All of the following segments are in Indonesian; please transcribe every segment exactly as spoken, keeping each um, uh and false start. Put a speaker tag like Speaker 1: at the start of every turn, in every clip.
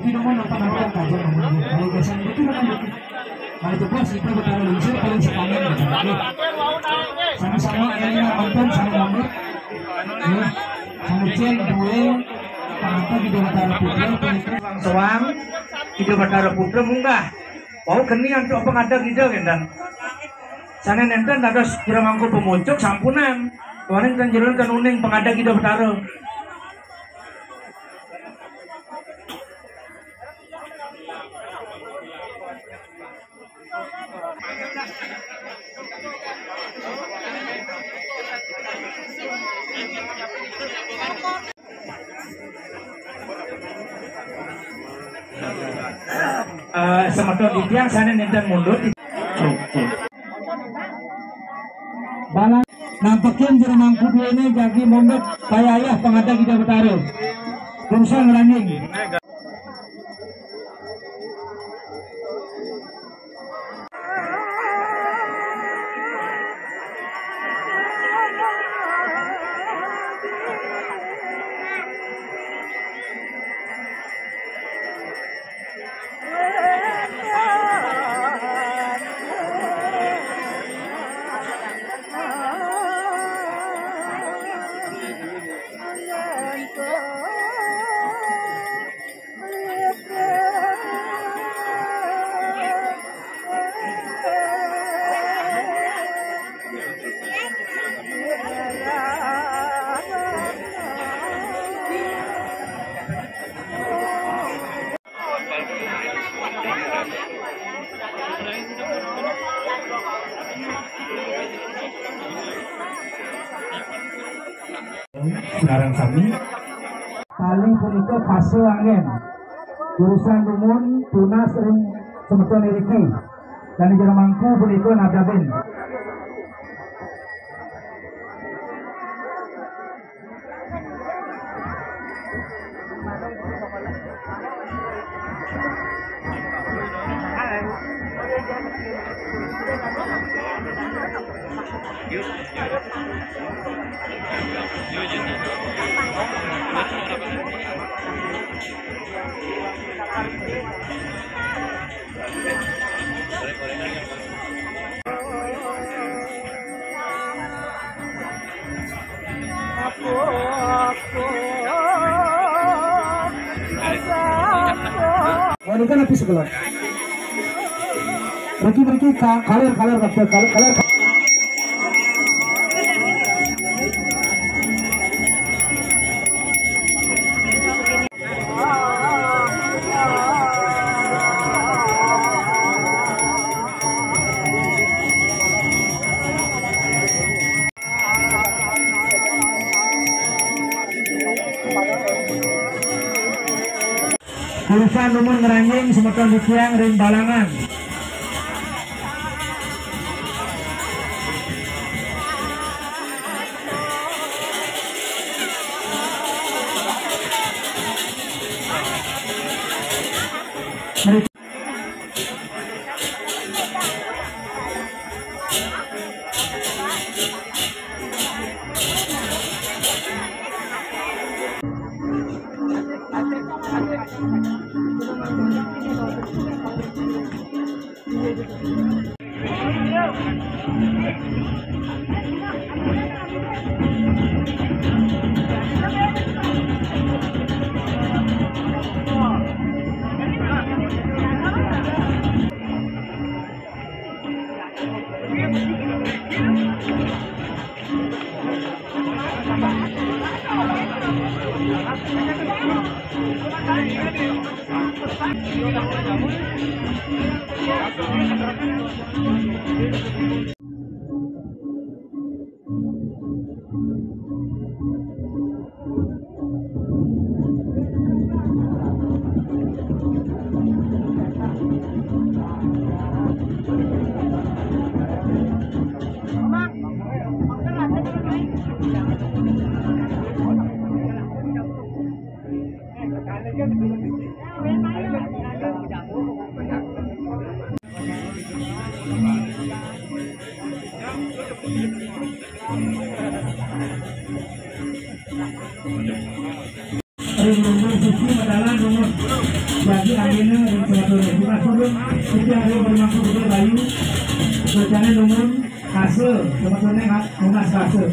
Speaker 1: Ricky naman ang pangalan ka dyan. Ay kasi Ricky naman Ricky. Ay ito po, si Ito Bataro Lunsir, paling sa kanan. Sama-sama, Elina Anton, sama Lamut. Sama Jen, Duel, Pangata, Ito Bataro Putra, Pang Sawang, Ito Bataro Putra, munggah. Wow, kini untuk pengadang gitu kan. Sana nenten ada kira mangko pemuncuk sampunan. Tuanin kan jeron kan uning pengadang Ito Bataro. Uh, semeton di tiang sana nenten mundur. Balang nampaknya jero mangku ini jadi mondok kayak ayah pengadang Ito Bataro. Kursa ngerangin. Sekarang sami kali punika fase angin jurusan lumun tunas ring semeton Riki dan di mangku punika nadaben. Wanita napi sebelah. Bagi-bagi kaler-kaler kaler kaler. Kurusan lumun ngeranjing semeton di tiang ring balangan. Ring nomor suci adalah nomor bagi anginnya ring satu bukan turun itu ada bermaksud juga bayu berjalan nomor hasil sebetulnya lunas hasil.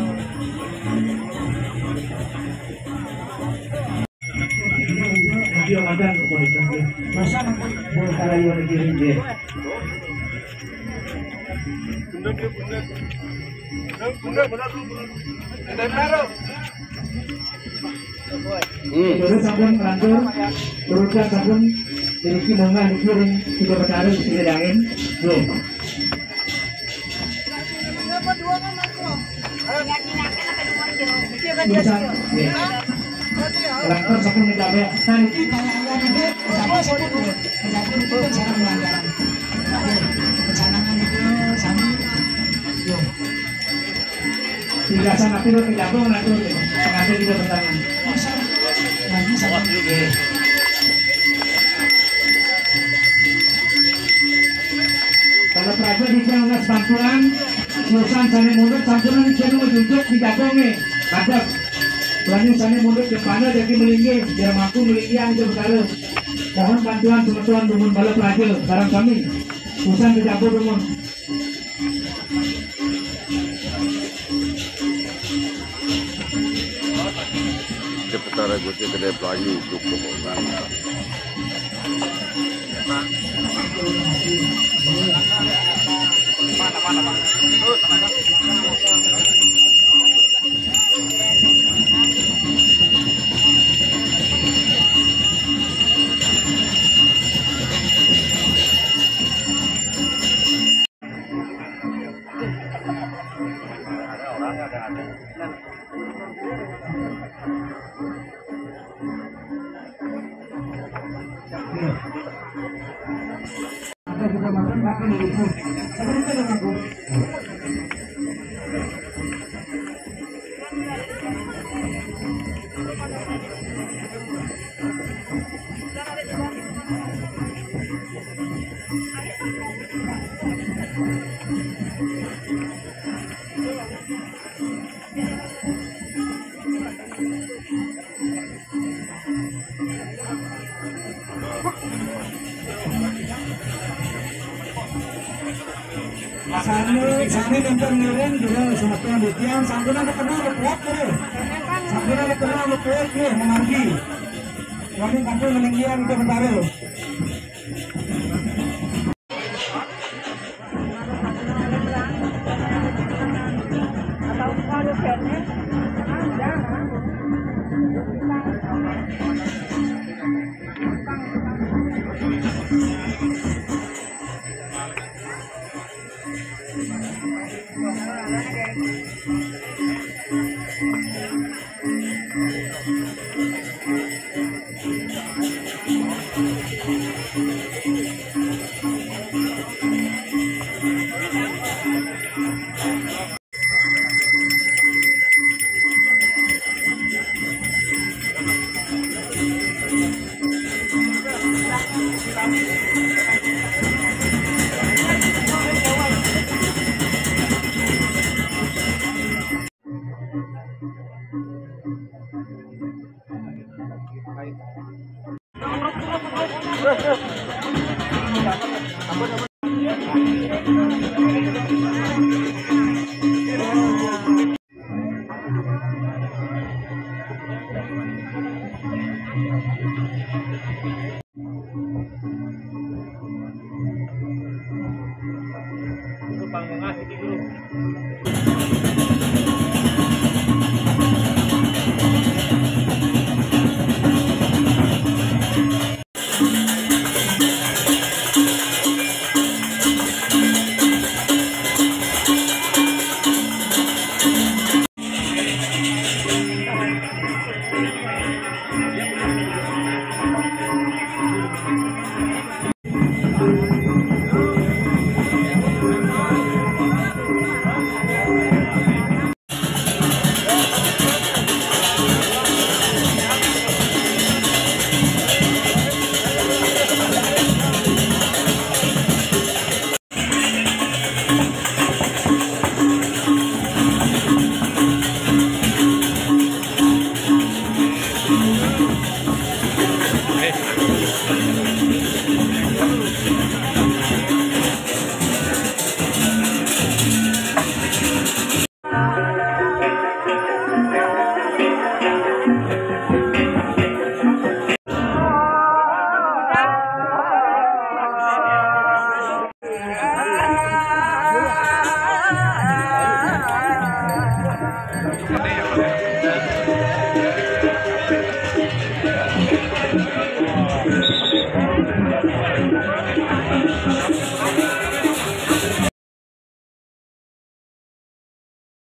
Speaker 1: Dia makan kepolisian masa kalau yang dikirim dia. Terus sabun rantur, terusnya sabun diriki mangga dikirim tiga bertaruh tiga dangin, yo. Rantur sabun dicabe, kan itu kayak itu, sabun sabun itu, sabun itu kan cara melanggar, pecanangan itu sama, yo. Tiga sana itu terjatuh nanti pengantin tidak bertangan. Nanti sama. Kalau praja di jalan sampuran, urusan sana mundur sampuran di jalan menunjuk di jatuhnya. Kadang, berani sana mundur depannya jadi melinggi, biar mampu melinggi yang itu bertaruh. Mohon bantuan teman-teman dumun balap praja, sekarang kami, urusan di jatuh dumun.
Speaker 2: Seputar gue sih kedai pelayu cukup kan. Mana mana bang? Terus mana?
Speaker 1: Ada juga makan makan itu. Sebenarnya dengan aku. Sani, sani nonton miring juga sama tuan di tiang. Sambil ada kenal kuat deh. Sambil ada kenal kuat deh mengargi. Kami kampung meninggian ke Bentaro. Itu panggung asik dulu.